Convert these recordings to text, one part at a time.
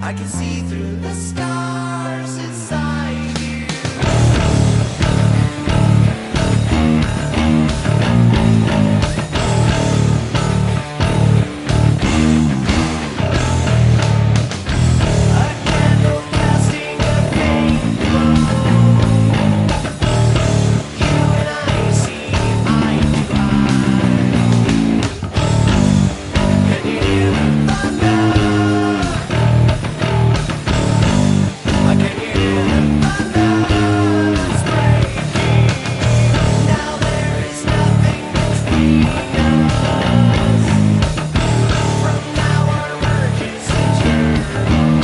I can see through the stars inside you. A candle casting a paintball. You and I see eye to eye. Can you hear the thunder? I can hear the thunder that's breaking. Now there is nothing between us. From now our merge is eternal.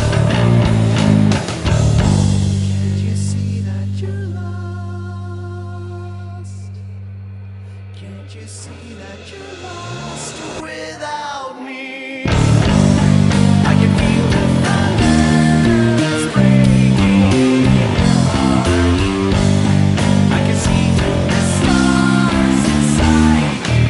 Can't you see that you're lost? Can't you see that you're lost without me? I can feel the thunder that's breaking your heart. I can see through the stars inside you.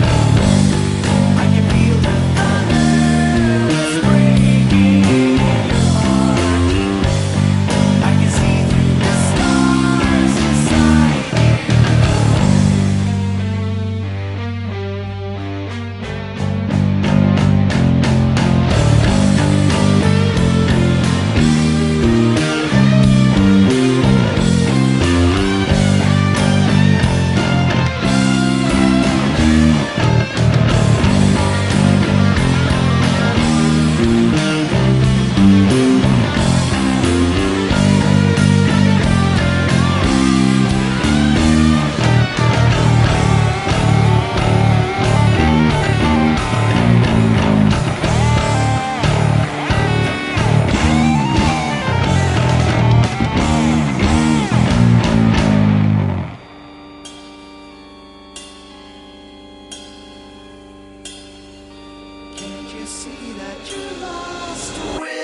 I can feel the thunder that's breaking your heart. I can see through the stars inside you. Can't you see that you're lost?